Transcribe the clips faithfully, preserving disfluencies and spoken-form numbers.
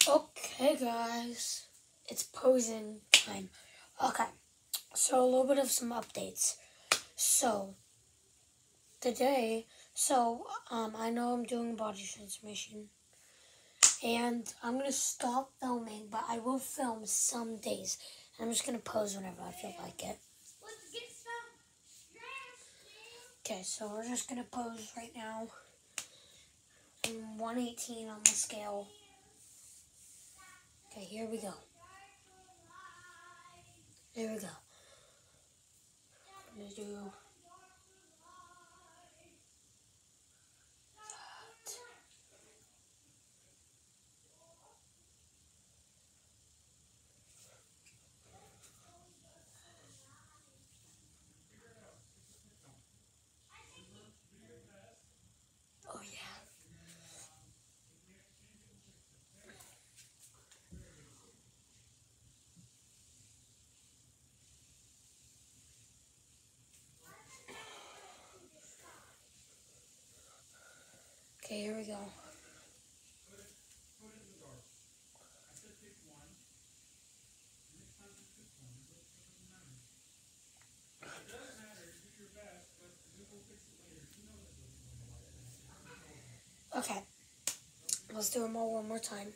Okay, guys, it's posing time. Okay, so a little bit of some updates. So, today, so, um, I know I'm doing body transformation, and I'm going to stop filming, but I will film some days, and I'm just going to pose whenever I feel like it. Let's get some Okay, so we're just going to pose right now. I'm one eighteen on the scale. Okay, here we go. Here we go. I'm going to do that. Oh, yeah. Okay, here we go. Okay, let's do them all one more time.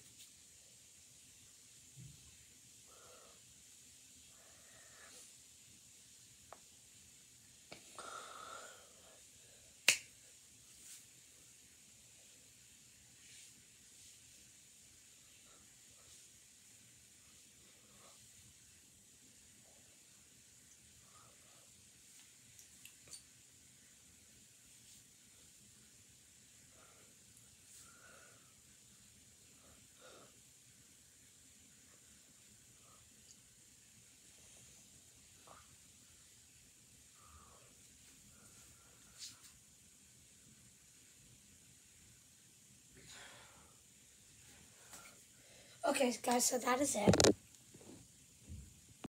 Okay, guys, so that is it.